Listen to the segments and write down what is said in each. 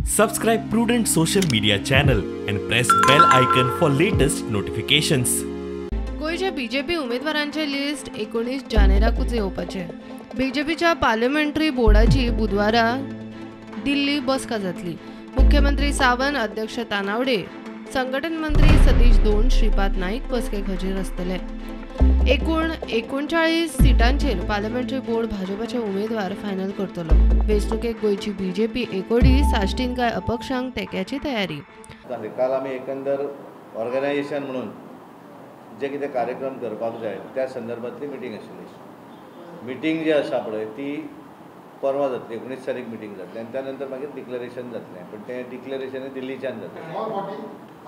Subscribe Prudent social media channel and press bell icon for latest notifications. गोयच्या BJP उमेदवारांचे list 19 जानेराकूच येवपाचे। बीजेपीच्या पार्लिमेंटरी बोर्डाची बुधवारा दिल्ली बसका जातली। मुख्यमंत्री सावंत, अध्यक्ष तानावडे, संघटन मंत्री सतीश दोन, श्रीपाद नाईक बसकेक हजीर आसतले। एकूण 39 सीटांचेर पार्लिमेंटरी बोर्ड भाजपाचे उमेदवार फायनल करतलो। वेंचणुकेक गोयची बीजेपी एकोडी साश्टीन काय अपक्षांक तेक्याची तयारी। काल आमी एकंदर ऑर्गनायझेशन म्हणून जे कितें कार्यक्रम करपाक जाय त्या संदर्भातली मिटींग आशिल्ली। मिटींग जी आसा पळय ती परवा जातली, 19 तारीख मिटींग जातली आनी त्या नंतर मागीर डिक्लेरेशन जातलें। पण तें डिक्लेरेशन दिल्लीच्यान जातलें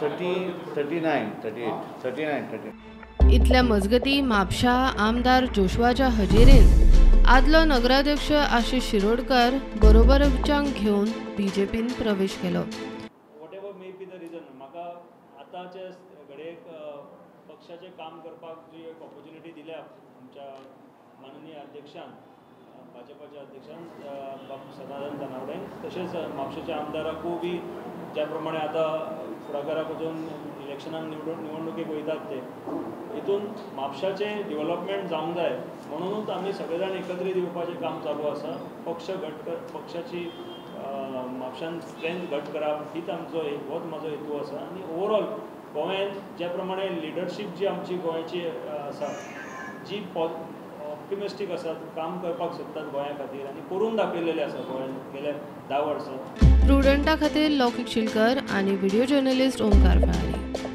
39 इतल्या मजगती म्हापशा आमदार जोशवाच्या हजेरेन आदलो नगराध्यक्ष आशिष शिरोडकर बरोबरच्यांक घेवन बीजेपीन प्रवेश केलो। Whatever may be the reason, म्हाका आतांचे घडयेक पक्षाचें काम करपाक जी एक ऑपॉर्च्युनिटी दिल्या आमच्या माननीय अध्यक्षान, भाजपाच्या अध्यक्षान सदानंद तानावडेन, तशेंच म्हापशेच्या आमदाराकूय बी ज्या प्रमाणे आतां फुडाकाराक वचून इलेक्शनाक निवडणुकेक वयतात ते हितून म्हापशाचें डेव्हलपमेंट जावंक जाय म्हणूनच आमी सगळे जाण एकत्रीत येवपाचें काम चालू आसा। पक्ष घट पक्षाची म्हापशान स्ट्रेंथ घट करप हीच आमचो होच म्हाजो हेतू आसा। आनी ओवरऑल गोंयांत ज्या प्रमाणे लिडरशीप जी आमची गोंयची आसा, जी ऑप्टिमिस्टीक आसा, काम करपाक सोदतात गोंया खातीर आनी करून दाखयलेलें आसा गोंयांत गेल्या 10 वर्सां। प्रुडंटा खातीर लौकिक शिलकर आनी व्हिडिओ जर्नलिस्ट ओमकार फळारी।